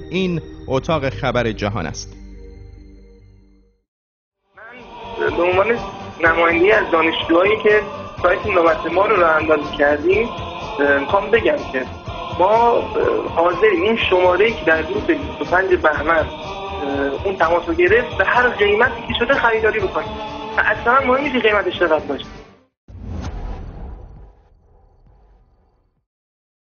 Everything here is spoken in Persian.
این اتاق خبر جهان است. من به عنوان نماینده از دانشجوهایی که سایت نوبت ما رو راه‌اندازی کردیم میخوام بگم که ما حاضریم اون شماره‌ای که در روز 25 بهمن اون تماس رو گرفت به هر قیمتی که شده خریداری بکنیم. اصلا مهم نیست قیمتش چقدر باشه.